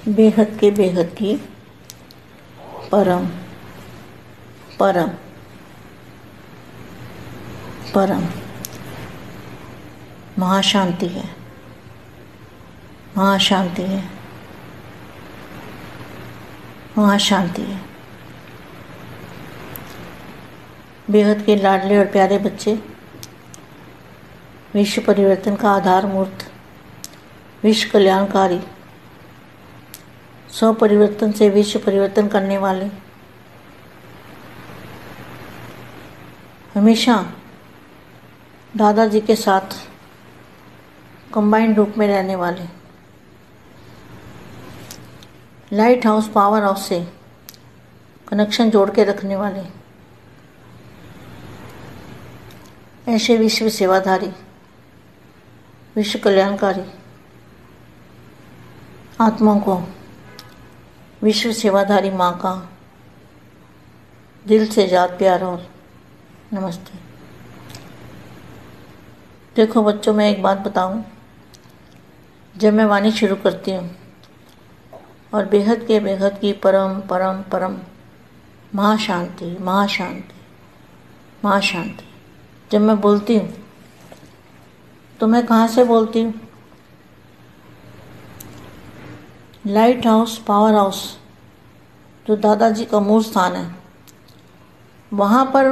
बेहद के बेहद की परम परम परम महाशांति है, महाशांति है, महाशांति है। बेहद के लाडले और प्यारे बच्चे, विश्व परिवर्तन का आधार मूर्त, विश्व कल्याणकारी, स्व परिवर्तन से विश्व परिवर्तन करने वाले, हमेशा दादाजी के साथ कंबाइंड रूप में रहने वाले, लाइट हाउस पावर हाउस से कनेक्शन जोड़ के रखने वाले, ऐसे विश्व सेवाधारी, विश्व कल्याणकारी आत्मा को विश्व सेवाधारी माँ का दिल से याद प्यार और नमस्ते। देखो बच्चों, मैं एक बात बताऊं, जब मैं वाणी शुरू करती हूँ और बेहद के बेहद की परम परम परम महाशांति महाशांति महाशांति, जब मैं बोलती हूँ तो मैं कहाँ से बोलती हूँ? लाइट हाउस पावर हाउस जो दादाजी का मूल स्थान है, वहाँ पर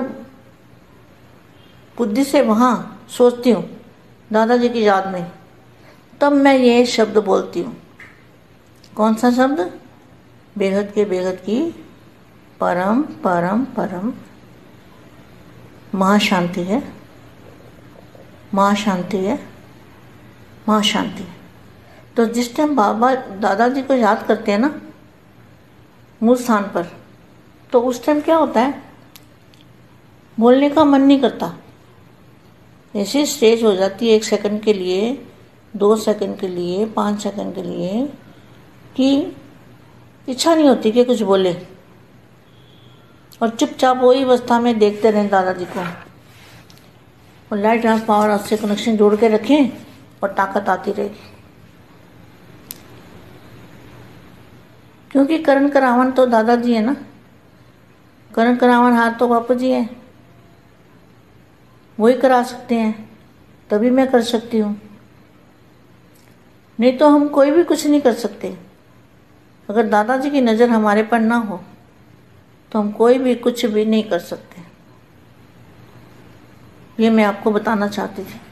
बुद्धि से वहाँ सोचती हूँ दादाजी की याद में, तब मैं ये शब्द बोलती हूँ। कौन सा शब्द? बेहद के बेहद की परम परम परम महाशांति है, महाशांति है, महाशांति है। तो जिस टाइम बाबा दादाजी को याद करते हैं ना मूल स्थान पर, तो उस टाइम क्या होता है, बोलने का मन नहीं करता। ऐसी स्टेज हो जाती है 1 सेकंड के लिए, 2 सेकंड के लिए, 5 सेकंड के लिए, कि इच्छा नहीं होती कि कुछ बोले और चुपचाप वही अवस्था में देखते रहें दादाजी को, और लाइट हाउस पावर हाउस से कनेक्शन जोड़ के रखें और ताकत आती रहेगी। क्योंकि करण करावन तो दादाजी है ना, करण करावन हाथ तो बापू जी है, वही करा सकते हैं, तभी मैं कर सकती हूँ, नहीं तो हम कोई भी कुछ नहीं कर सकते। अगर दादाजी की नज़र हमारे पर ना हो तो हम कोई भी कुछ भी नहीं कर सकते। ये मैं आपको बताना चाहती थी।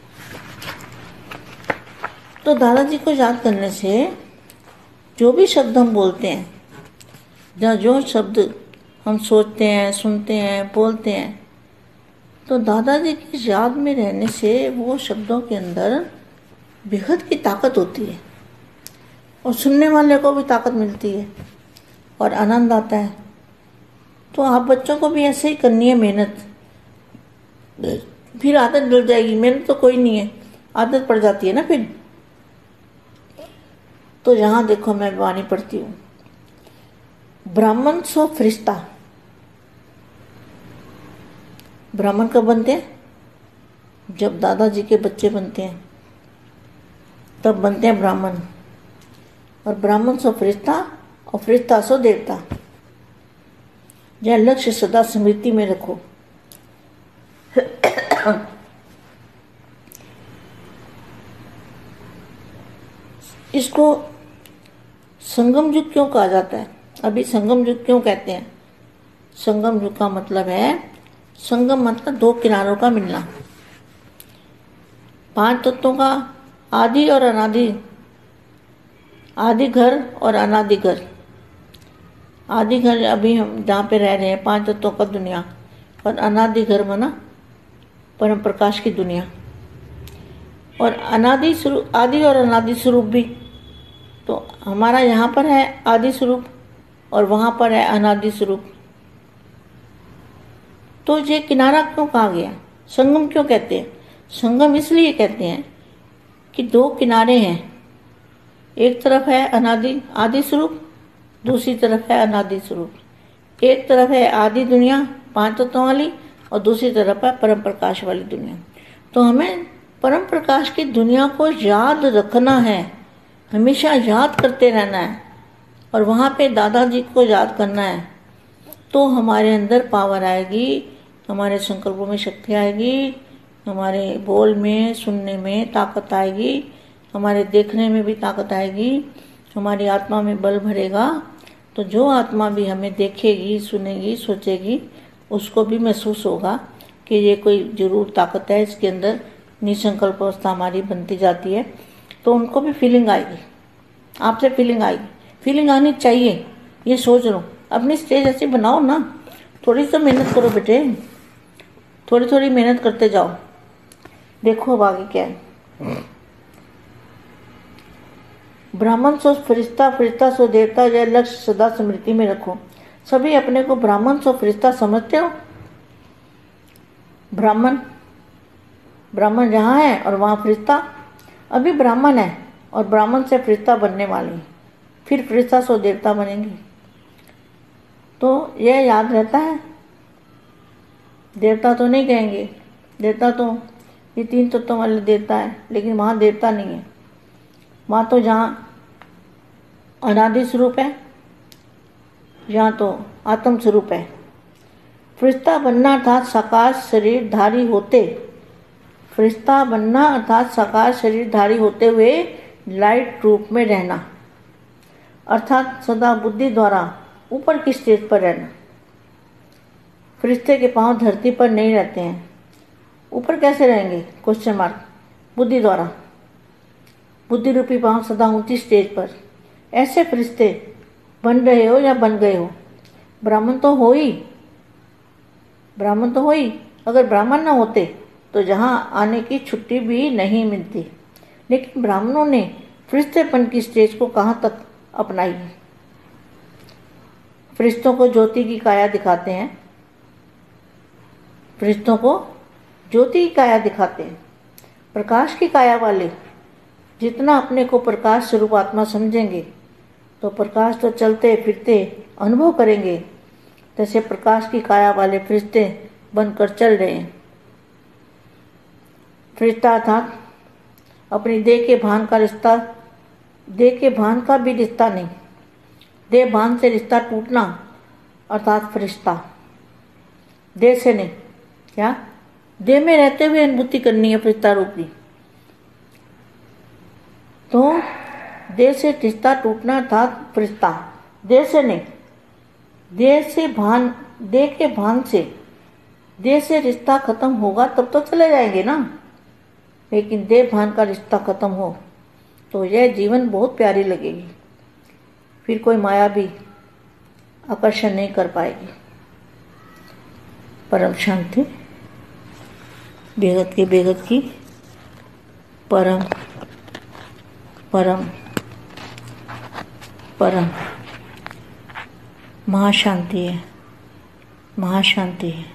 तो दादाजी को याद करने से जो भी शब्द हम बोलते हैं, या जो शब्द हम सोचते हैं, सुनते हैं, बोलते हैं, तो दादाजी की याद में रहने से वो शब्दों के अंदर बेहद की ताकत होती है और सुनने वाले को भी ताकत मिलती है और आनंद आता है। तो आप बच्चों को भी ऐसे ही करनी है मेहनत, फिर आदत डल जाएगी। मेहनत तो कोई नहीं है, आदत पड़ जाती है ना फिर। तो यहाँ देखो मैं वाणी पढ़ती हूँ, ब्राह्मण सो फरिश्ता। ब्राह्मण कब बनते हैं? जब दादाजी के बच्चे बनते हैं तब बनते हैं ब्राह्मण। और ब्राह्मण सो फरिश्ता और फरिश्ता सो देवता। यह लक्ष्य सदा स्मृति में रखो। इसको संगम युग क्यों कहा जाता है? अभी संगम युग क्यों कहते हैं? संगम युग का मतलब है, संगम मतलब 2 किनारों का मिलना, 5 तत्वों का आदि और अनादि, आदि घर और अनादि घर। आदि घर अभी हम जहाँ पे रह रहे हैं, 5 तत्वों का दुनिया, और अनादि घर माना परम प्रकाश की दुनिया। और अनादि स्वरूप, आदि और अनादि स्वरूप भी, तो हमारा यहाँ पर है आदि स्वरूप और वहाँ पर है अनादि स्वरूप। तो ये किनारा क्यों कहा गया? संगम क्यों कहते हैं? संगम इसलिए कहते हैं कि 2 किनारे हैं, एक तरफ है अनादि आदि स्वरूप, दूसरी तरफ है अनादि स्वरूप। एक तरफ है आदि दुनिया 5 तत्वों वाली और दूसरी तरफ है परम प्रकाश वाली दुनिया। तो हमें परम प्रकाश की दुनिया को याद रखना है, हमेशा याद करते रहना है और वहाँ पे दादाजी को याद करना है, तो हमारे अंदर पावर आएगी, हमारे संकल्पों में शक्ति आएगी, हमारे बोल में, सुनने में ताकत आएगी, हमारे देखने में भी ताकत आएगी, हमारी आत्मा में बल भरेगा। तो जो आत्मा भी हमें देखेगी, सुनेगी, सोचेगी, उसको भी महसूस होगा कि ये कोई जरूर ताकत है इसके अंदर, निसंकल्प अवस्था हमारी बनती जाती है। तो उनको भी फीलिंग आएगी, आपसे फीलिंग आएगी, फीलिंग आनी चाहिए, ये सोच लो। अपनी स्टेज ऐसी बनाओ ना, थोड़ी सी मेहनत करो बेटे, थोड़ी थोड़ी मेहनत करते जाओ। देखो अब आगे क्या है। ब्राह्मण सो फरिश्ता, फरिश्ता सो देवता, यह लक्ष्य सदा स्मृति में रखो। सभी अपने को ब्राह्मण सो फरिश्ता समझते हो। ब्राह्मण, ब्राह्मण जहाँ है और वहाँ फरिश्ता। अभी ब्राह्मण है और ब्राह्मण से फरिश्ता बनने वाले, फिर फरिश्ता सो देवता बनेंगे। तो यह याद रहता है। देवता तो नहीं कहेंगे, देवता तो ये 3 तत्वों वाले देवता है, लेकिन वहाँ देवता नहीं है। वहाँ तो जहाँ अनादि स्वरूप है, यहाँ तो आत्म स्वरूप है। फरिश्ता बनना अर्थात साकार शरीरधारी होते, फरिश्ता बनना अर्थात साकार शरीरधारी होते हुए लाइट रूप में रहना, अर्थात सदा बुद्धि द्वारा ऊपर की स्टेज पर रहना। फरिश्ते के पांव धरती पर नहीं रहते हैं, ऊपर कैसे रहेंगे? Question mark. बुद्धि द्वारा, बुद्धि रूपी पांव सदा ऊंची स्टेज पर। ऐसे फरिश्ते बन रहे हो या बन गए हो, ब्राह्मण तो हो ही, ब्राह्मण तो हो ही। अगर ब्राह्मण ना होते तो जहाँ आने की छुट्टी भी नहीं मिलती। लेकिन ब्राह्मणों ने फरिश्तेपन की स्टेज को कहाँ तक अपनाई है। फरिश्तों को ज्योति की काया दिखाते हैं, फरिश्तों को ज्योति की काया दिखाते हैं। प्रकाश की काया वाले जितना अपने को प्रकाश स्वरूप आत्मा समझेंगे तो प्रकाश तो चलते फिरते अनुभव करेंगे। जैसे प्रकाश की काया वाले फरिश्ते बनकर चल रहे हैं। फरिश्ता अर्थात अपनी देह के भान का रिश्ता, देह के भान का भी रिश्ता नहीं, देह भान से रिश्ता टूटना अर्थात फरिश्ता। देह से नहीं, क्या देह में रहते हुए अनुभूति करनी है फरिश्ता रूपी। तो देह से रिश्ता टूटना अर्थात फरिश्ता, देह से नहीं, देह से भान, देह के भान से, देह से रिश्ता खत्म होगा तब तो चले जाएंगे ना। लेकिन देह भान का रिश्ता खत्म हो तो यह जीवन बहुत प्यारी लगेगी, फिर कोई माया भी आकर्षण नहीं कर पाएगी। परम शांति, बेहद के बेहद की परम परम परम महाशांति है, महाशांति है।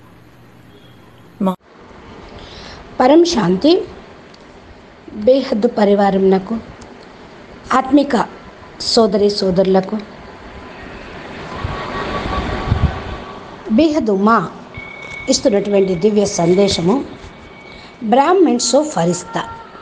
పరం శాంతి బేహద్దు పరివారంనకు, ఆత్మిక సోదరి సోదరులకు బేహద్దు మా ఇస్తున్నటువంటి దివ్య సందేశము బ్రాహ్మణ్స్ ఆఫ్ ఫరిస్తా.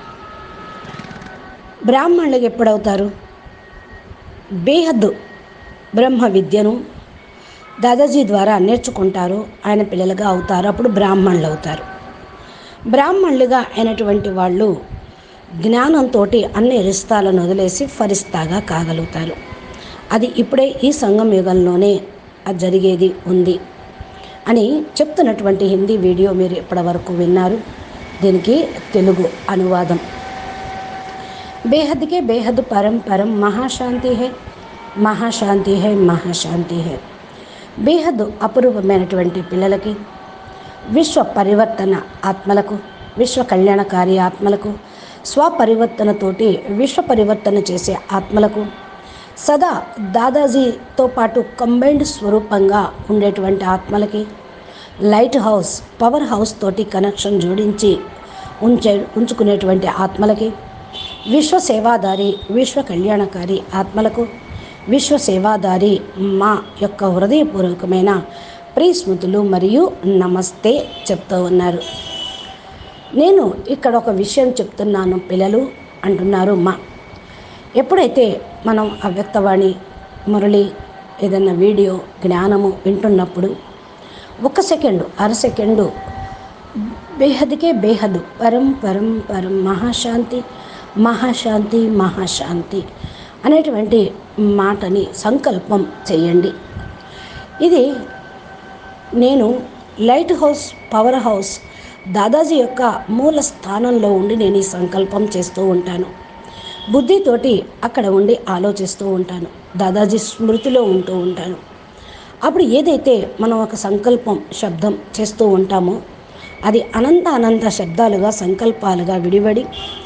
బ్రాహ్మణులు ఎప్పుడవుతారు? బేహద్దు బ్రహ్మ విద్యను దాదాజీ ద్వారా నేర్చుకుంటారు, ఆయన పిల్లలుగా అవుతారు, అప్పుడు బ్రాహ్మణులు అవుతారు. బ్రాహ్మణులుగా అయినటువంటి వాళ్ళు జ్ఞానంతో అన్ని రిస్తాలను వదిలేసి ఫరిస్తాగా కాగలుగుతారు. అది ఇప్పుడే ఈ సంగమ యుగంలోనే అది జరిగేది ఉంది అని చెప్తున్నటువంటి హిందీ వీడియో మీరు ఇప్పటివరకు విన్నారు. దీనికి తెలుగు అనువాదం. బేహద్కే బేహద్ పరం పరం మహాశాంతి హై, మహాశాంతి హై, మహాశాంతి హై. బేహద్ అపురూపమైనటువంటి పిల్లలకి, విశ్వ పరివర్తన ఆత్మలకు, విశ్వ కళ్యాణకారి ఆత్మలకు, స్వపరివర్తనతోటి విశ్వ పరివర్తన చేసే ఆత్మలకు, సదా దాదాజీతో పాటు కంబైన్డ్ స్వరూపంగా ఉండేటువంటి ఆత్మలకి, లైట్ హౌస్ పవర్ హౌస్ తోటి కనెక్షన్ జోడించి ఉంచుకునేటువంటి ఆత్మలకి, విశ్వ సేవాదారి విశ్వ కళ్యాణకారి ఆత్మలకు, విశ్వ సేవాదారి మా యొక్క హృదయపూర్వకమైన ప్రియస్మృతులు మరియు నమస్తే చెప్తూ ఉన్నారు. నేను ఇక్కడ ఒక విషయం చెప్తున్నాను పిల్లలు అంటున్నారు మా. ఎప్పుడైతే మనం అవ్యక్తవాణి మురళి ఏదైనా వీడియో జ్ఞానము వింటున్నప్పుడు 1 సెకండు, అర సెకండు బేహద్కే బేహద్ పరం పరం పరం మహాశాంతి మహాశాంతి మహాశాంతి అనేటువంటి మాటని సంకల్పం చేయండి. ఇది నేను లైట్ హౌస్, పవర్ హౌస్ దాదాజీ యొక్క మూల స్థానంలో ఉండి నేను ఈ సంకల్పం చేస్తూ ఉంటాను. బుద్ధితోటి అక్కడ ఉండి ఆలోచిస్తూ ఉంటాను. దాదాజీ స్మృతిలో ఉంటూ ఉంటాను. అప్పుడు ఏదైతే మనం ఒక సంకల్పం శబ్దం చేస్తూ ఉంటామో అది అనంత శబ్దాలుగా, సంకల్పాలుగా విడివడి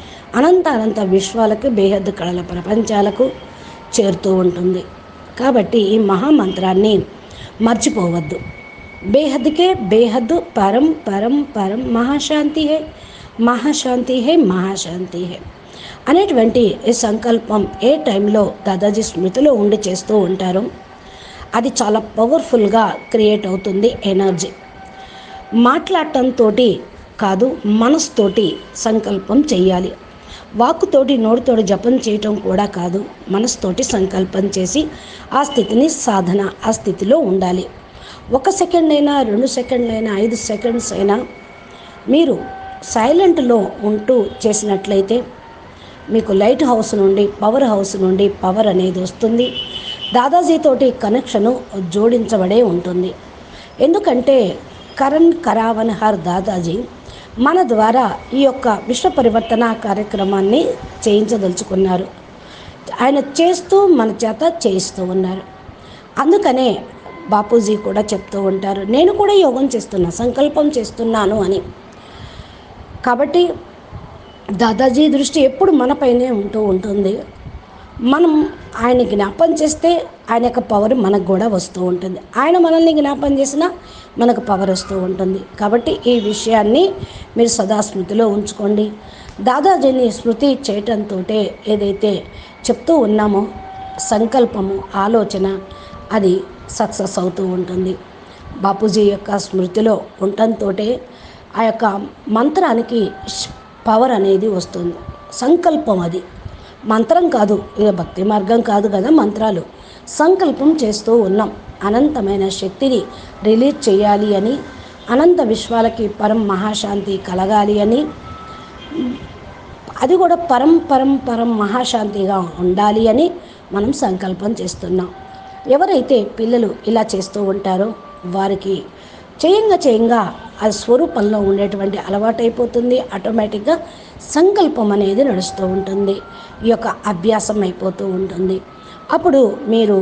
అనంత విశ్వాలకు, బేహద్దు కళల ప్రపంచాలకు చేరుతూ ఉంటుంది. కాబట్టి ఈ మహామంత్రాన్ని మర్చిపోవద్దు. బేహద్కే బేహద్దు పరం పరం పరం మహాశాంతి హే మహాశాంతి హే మహాశాంతి హే అనేటువంటి ఈ సంకల్పం ఏ టైంలో దాదాజీ స్మృతిలో ఉండి చేస్తూ ఉంటారో అది చాలా పవర్ఫుల్గా క్రియేట్ అవుతుంది ఎనర్జీ. మాట్లాడటంతో కాదు, మనసుతోటి సంకల్పం చేయాలి. వాక్కుతోటి, నోటితోటి జపం చేయటం కూడా కాదు, మనసుతోటి సంకల్పం చేసి ఆ స్థితిని సాధన, ఆ స్థితిలో ఉండాలి. 1 సెకండ్ అయినా, 2 సెకండ్లు అయినా, 5 సెకండ్స్ అయినా మీరు సైలెంట్లో ఉంటూ చేసినట్లయితే మీకు లైట్ హౌస్ నుండి, పవర్ హౌస్ నుండి పవర్ అనేది వస్తుంది. దాదాజీతోటి కనెక్షను జోడించబడే ఉంటుంది. ఎందుకంటే కరణ్ కరావన్ హర్ దాదాజీ మన ద్వారా ఈ యొక్క విశ్వ పరివర్తన కార్యక్రమాన్ని చేయించదలుచుకున్నారు. ఆయన చేస్తూ మన చేత చేయిస్తూ ఉన్నారు. అందుకనే బాపూజీ కూడా చెప్తూ ఉంటారు, నేను కూడా యోగం చేస్తున్నా, సంకల్పం చేస్తున్నాను అని. కాబట్టి దాదాజీ దృష్టి ఎప్పుడు మనపైనే ఉంటూ ఉంటుంది. మనం ఆయన జ్ఞాపం చేస్తే ఆయన యొక్క పవర్ మనకు కూడా వస్తూ ఉంటుంది. ఆయన మనల్ని జ్ఞాపం చేసినా మనకు పవర్ వస్తూ ఉంటుంది. కాబట్టి ఈ విషయాన్ని మీరు సదా స్మృతిలో ఉంచుకోండి. దాదాజీని స్మృతి చేయటంతో ఏదైతే చెప్తూ ఉన్నామో సంకల్పము, ఆలోచన అది సక్సెస్ అవుతూ ఉంటుంది. బాపూజీ యొక్క స్మృతిలో ఉండటంతో ఆ యొక్క మంత్రానికి పవర్ అనేది వస్తుంది. సంకల్పం అది మంత్రం కాదు, ఇక భక్తి మార్గం కాదు కదా మంత్రాలు. సంకల్పం చేస్తూ ఉన్నాం అనంతమైన శక్తిని రిలీజ్ చేయాలి అని, అనంత విశ్వాలకి పరం మహాశాంతి కలగాలి అని, అది కూడా పరం పరం పరం మహాశాంతిగా ఉండాలి అని మనం సంకల్పం చేస్తున్నాం. ఎవరైతే పిల్లలు ఇలా చేస్తూ ఉంటారో వారికి చేయంగా ఆ స్వరూపంలో ఉండేటువంటి అలవాటైపోతుంది. ఆటోమేటిక్గా సంకల్పం అనేది నడుస్తూ ఉంటుంది. ఈ యొక్క అభ్యాసం అయిపోతూ ఉంటుంది. అప్పుడు మీరు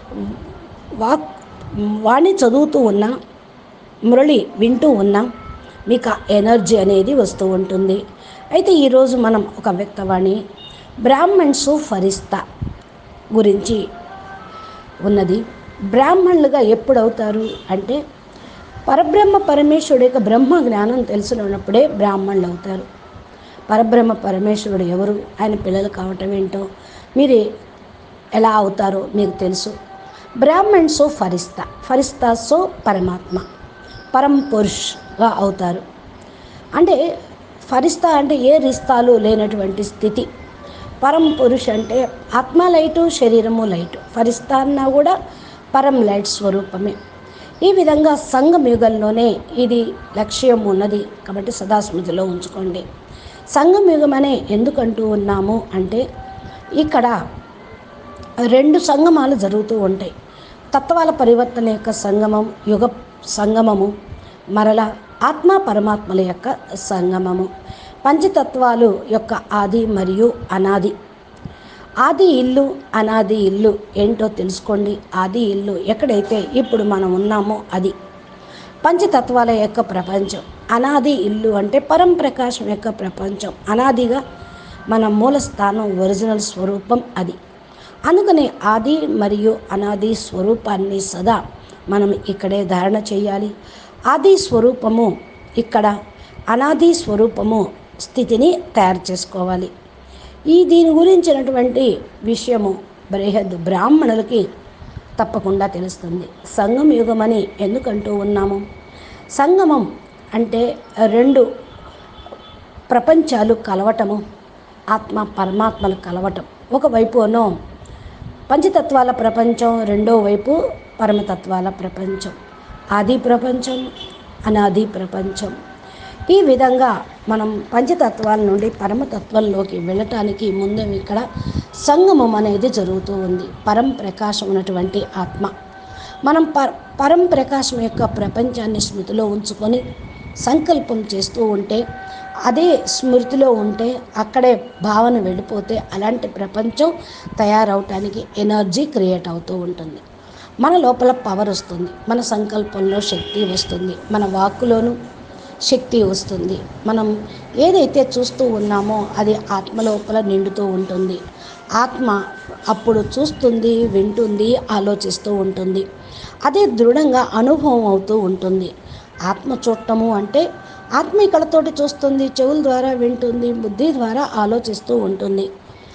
వాణి చదువుతూ ఉన్నా, మురళి వింటూ ఉన్నా మీకు ఆ ఎనర్జీ అనేది వస్తూ ఉంటుంది. అయితే ఈరోజు మనం ఒక వ్యక్తవాణి బ్రాహ్మణ్సు ఫరిస్తా గురించి ఉన్నది. బ్రాహ్మణులుగా ఎప్పుడవుతారు అంటే పరబ్రహ్మ పరమేశ్వరుడు యొక్క బ్రహ్మ జ్ఞానం తెలిసినప్పుడే బ్రాహ్మణులు అవుతారు. పరబ్రహ్మ పరమేశ్వరుడు ఎవరు, ఆయన పిల్లలు కావటం ఏంటో, మీరు ఎలా అవుతారో మీకు తెలుసు. బ్రాహ్మణ్సో ఫరిస్తా, ఫరిస్తాసో పరమాత్మ, పరం పురుష్గా అవుతారు. అంటే ఫరిస్తా అంటే ఏ రిస్తాలు లేనటువంటి స్థితి. పరం పురుష్ అంటే ఆత్మ లైటు, శరీరము లైటు. ఫరిస్తా అన్నా కూడా పరం లైట్ స్వరూపమే. ఈ విధంగా సంగమ యుగంలోనే ఇది లక్ష్యం ఉన్నది. కాబట్టి సదా స్మృతిలో ఉంచుకోండి. సంగమ యుగం అనే ఎందుకంటూ ఉన్నాము అంటే ఇక్కడ 2 సంగమాలు జరుగుతూ ఉంటాయి. తత్వాల పరివర్తన యొక్క సంగమం, యుగ సంగమము, మరలా ఆత్మ పరమాత్మల యొక్క సంగమము. పంచతత్వాలు యొక్క ఆది మరియు అనాది. ఆది ఇల్లు, అనాది ఇల్లు ఏంటో తెలుసుకోండి. ఆది ఇల్లు ఎక్కడైతే ఇప్పుడు మనం ఉన్నామో అది పంచతత్వాల యొక్క ప్రపంచం. అనాది ఇల్లు అంటే పరం ప్రకాశం యొక్క ప్రపంచం. అనాదిగా మన మూల స్థానం, ఒరిజినల్ స్వరూపం అది. అందుకనే ఆది మరియు అనాది స్వరూపాన్ని సదా మనం ఇక్కడే ధారణ చేయాలి. ఆది స్వరూపము ఇక్కడ, అనాది స్వరూపము స్థితిని తయారు చేసుకోవాలి. దీని గురించినటువంటి విషయము బృహద్ బ్రాహ్మణులకి తప్పకుండా తెలుస్తుంది. సంగమ యుగం అని ఎందుకంటూ ఉన్నాము? సంగమం అంటే 2 ప్రపంచాలు కలవటము, ఆత్మ పరమాత్మలు కలవటం. ఒకవైపునో పంచతత్వాల ప్రపంచం, రెండో వైపు పరమతత్వాల ప్రపంచం, ఆది ప్రపంచం, అనాది ప్రపంచం. ఈ విధంగా మనం పంచతత్వాల నుండి పరమతత్వంలోకి వెళ్ళటానికి ముందు ఇక్కడ సంగమం అనేది జరుగుతూ ఉంది. పరం ప్రకాశం ఉన్నటువంటి ఆత్మ మనం పరం ప్రకాశం యొక్క ప్రపంచాన్ని స్మృతిలో ఉంచుకొని సంకల్పం చేస్తూ ఉంటే, అదే స్మృతిలో ఉంటే, అక్కడే భావన వెళ్ళిపోతే అలాంటి ప్రపంచం తయారవటానికి ఎనర్జీ క్రియేట్ అవుతూ ఉంటుంది. మన లోపల పవర్ వస్తుంది, మన సంకల్పంలో శక్తి వస్తుంది, మన వాక్కులోనూ శక్తి వస్తుంది. మనం ఏదైతే చూస్తూ ఉన్నామో అది ఆత్మ లోపల నిండుతూ ఉంటుంది. ఆత్మ అప్పుడు చూస్తుంది, వింటుంది, ఆలోచిస్తూ ఉంటుంది. అదే దృఢంగా అనుభవం అవుతూ ఉంటుంది. ఆత్మ చూడటము అంటే ఆత్మ కళ్ళతోటి చూస్తుంది, చెవుల ద్వారా వింటుంది, బుద్ధి ద్వారా ఆలోచిస్తూ ఉంటుంది.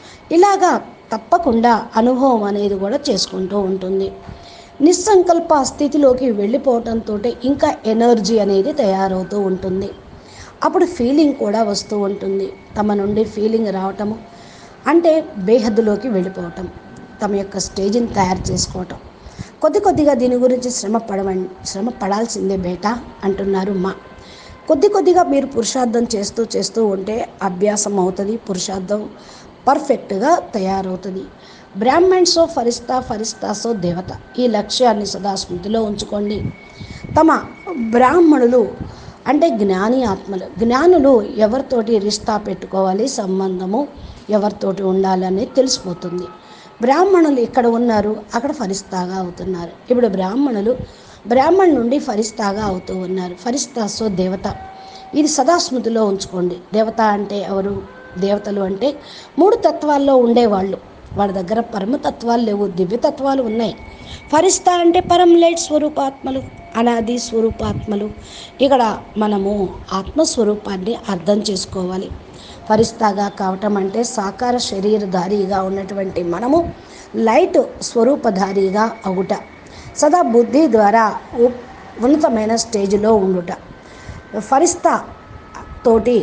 ఇలాగా తప్పకుండా అనుభవం అనేది కూడా చేసుకుంటూ ఉంటుంది. నిస్సంకల్ప స్థితిలోకి వెళ్ళిపోవటంతో ఇంకా ఎనర్జీ అనేది తయారవుతూ ఉంటుంది. అప్పుడు ఫీలింగ్ కూడా వస్తూ ఉంటుంది. తమ నుండి ఫీలింగ్ రావటము అంటే బేహద్దులోకి వెళ్ళిపోవటం, తమ యొక్క స్టేజ్ని తయారు చేసుకోవటం. కొద్దిగా దీని గురించి శ్రమ పడాల్సిందే బేటా అంటున్నారు మా. కొద్దిగా మీరు పురుషార్థం చేస్తూ ఉంటే అభ్యాసం అవుతుంది, పురుషార్థం పర్ఫెక్ట్గా తయారవుతుంది. బ్రాహ్మణ్సో ఫరిస్తాసో దేవత, ఈ లక్ష్యాన్ని సదా స్మృతిలో ఉంచుకోండి. తమ బ్రాహ్మణులు అంటే జ్ఞాని ఆత్మలు. జ్ఞానులు ఎవరితోటి రిష్తా పెట్టుకోవాలి, సంబంధము ఎవరితోటి ఉండాలని తెలిసిపోతుంది. బ్రాహ్మణులు ఇక్కడ ఉన్నారు, అక్కడ ఫరిస్తాగా అవుతున్నారు. ఇప్పుడు బ్రాహ్మణ్ నుండి ఫరిస్తాగా అవుతూ ఉన్నారు. ఫరిస్తాసో దేవత, ఇది సదా స్మృతిలో ఉంచుకోండి. దేవత అంటే ఎవరు? దేవతలు అంటే 3 తత్వాల్లో ఉండేవాళ్ళు. వాళ్ళ దగ్గర పరమతత్వాలు లేవు, దివ్యతత్వాలు ఉన్నాయి. ఫరిస్తా అంటే పరం లైట్ స్వరూపాత్మలు, అనాది స్వరూపాత్మలు. ఇక్కడ మనము ఆత్మస్వరూపాన్ని అర్థం చేసుకోవాలి. ఫరిస్తాగా కావటం అంటే సాకార శరీరధారిగా ఉన్నటువంటి మనము లైట్ స్వరూపధారిగా అవుట, సదా బుద్ధి ద్వారా ఉన్నతమైన స్టేజ్లో ఉండుట. ఫరిస్తా తోటి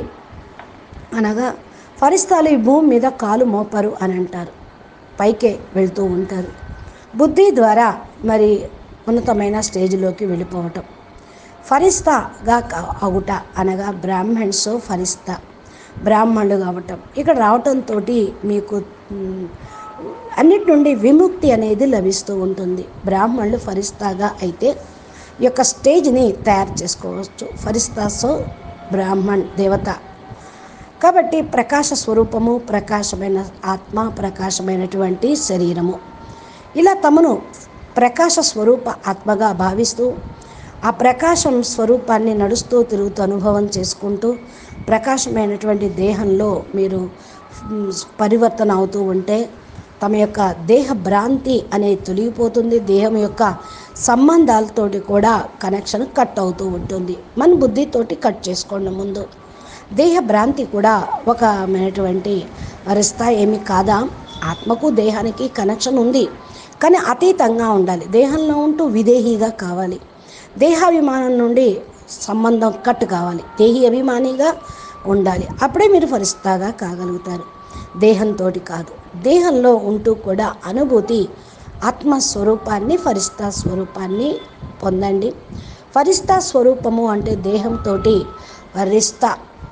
అనగా ఫరిస్తాలు ఈ భూమి మీద కాలు మోపరు అని అంటారు, పైకే వెళ్తూ ఉంటారు. బుద్ధి ద్వారా మరి ఉన్నతమైన స్టేజ్లోకి వెళ్ళిపోవటం. ఫరిస్తాగా అవుట అనగా బ్రాహ్మణ్స్ ఫరిస్తా, బ్రాహ్మణులు కావటం. ఇక్కడ రావటంతో మీకు అన్నిటి నుండి విముక్తి అనేది లభిస్తూ ఉంటుంది. బ్రాహ్మణులు ఫరిస్తాగా అయితే ఈ యొక్క స్టేజ్ని తయారు చేసుకోవచ్చు. ఫరిస్తాసో బ్రాహ్మణ్ దేవత కాబట్టి ప్రకాశ స్వరూపము, ప్రకాశమైన ఆత్మ, ప్రకాశమైనటువంటి శరీరము. ఇలా తమను ప్రకాశ స్వరూప ఆత్మగా భావిస్తూ ఆ ప్రకాశం స్వరూపాన్ని నడుస్తూ తిరుగుతూ అనుభవం చేసుకుంటూ ప్రకాశమైనటువంటి దేహంలో మీరు పరివర్తన అవుతూ ఉంటే తమ యొక్క దేహ భ్రాంతి అనేది తొలగిపోతుంది. దేహం యొక్క సంబంధాలతోటి కూడా కనెక్షన్ కట్ అవుతూ ఉంటుంది. మన బుద్ధితోటి కట్ చేసుకోండి. ముందు దేహ భ్రాంతి కూడా ఒకమైనటువంటి వరిస్తా ఏమి కాదా? ఆత్మకు దేహానికి కనెక్షన్ ఉంది, కానీ అతీతంగా ఉండాలి. దేహంలో ఉంటూ విదేహీగా కావాలి. దేహాభిమానం నుండి సంబంధం కట్ కావాలి, దేహి అభిమానిగా ఉండాలి. అప్పుడే మీరు ఫరిస్తాగా కాగలుగుతారు, దేహంతో కాదు. దేహంలో ఉంటూ కూడా అనుభూతి ఆత్మస్వరూపాన్ని, ఫరిస్తా స్వరూపాన్ని పొందండి. ఫరిస్తా స్వరూపము అంటే దేహంతో ఫరిస్తా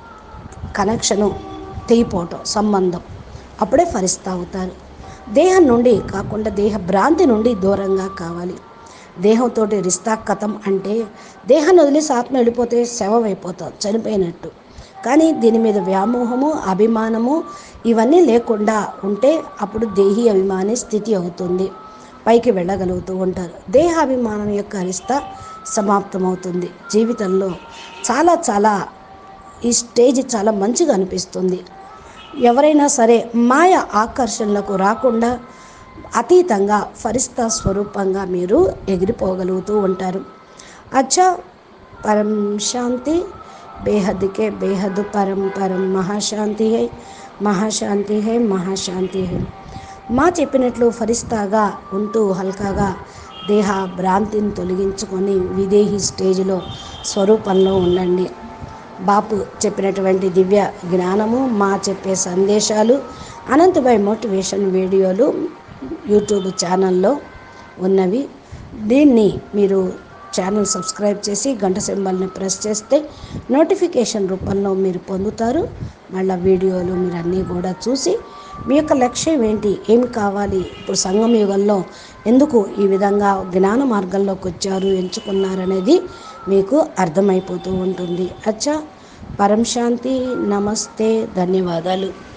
కనెక్షను తెగిపోవటం, సంబంధం, అప్పుడే ఫరిస్తా అవుతారు. దేహం నుండి కాకుండా దేహ భ్రాంతి నుండి దూరంగా కావాలి. దేహంతో రిస్తా కథం అంటే దేహాన్ని వదిలేసి ఆత్మ వెళ్ళిపోతే శవం అయిపోతాం, చనిపోయినట్టు. కానీ దీని మీద వ్యామోహము, అభిమానము ఇవన్నీ లేకుండా ఉంటే అప్పుడు దేహి అభిమాని స్థితి అవుతుంది, పైకి వెళ్ళగలుగుతూ ఉంటారు. దేహాభిమానం యొక్క రిస్తా సమాప్తమవుతుంది. జీవితంలో చాలా ఈ స్టేజ్ చాలా మంచిగా అనిపిస్తుంది. ఎవరైనా సరే మాయ ఆకర్షణలకు రాకుండా అతీతంగా ఫరిస్తా స్వరూపంగా మీరు ఎగిరిపోగలుగుతూ ఉంటారు. అచ్చా పరం శాంతి బేహద్ కే బేహద్ పరం పరం మహాశాంతి హై, మహాశాంతి హై, మహాశాంతి హై. మా చెప్పినట్లు ఫరిస్తాగా ఉంటూ హల్కాగా దేహ భ్రాంతిని తొలగించుకొని విదేహి స్టేజ్లో స్వరూపంలో ఉండండి. బాపు చెప్పినటువంటి దివ్య జ్ఞానము, మా చెప్పే సందేశాలు, అనంతభాయ్ మోటివేషన్ వీడియోలు యూట్యూబ్ ఛానల్లో ఉన్నవి. దీన్ని మీరు ఛానల్ సబ్స్క్రైబ్ చేసి గంట సింబల్ని ప్రెస్ చేస్తే నోటిఫికేషన్ రూపంలో మీరు పొందుతారు. మళ్ళీ వీడియోలు మీరు అన్నీ కూడా చూసి మీ యొక్క లక్ష్యం ఏంటి, ఏమి కావాలి, ఇప్పుడు సంగమ యుగంలో ఎందుకు ఈ విధంగా జ్ఞాన మార్గంలోకి వచ్చారు, ఎంచుకున్నారనేది మీకు అర్థమైపోతూ ఉంటుంది. అచ్చా, పరం శాంతి. నమస్తే, ధన్యవాదాలు.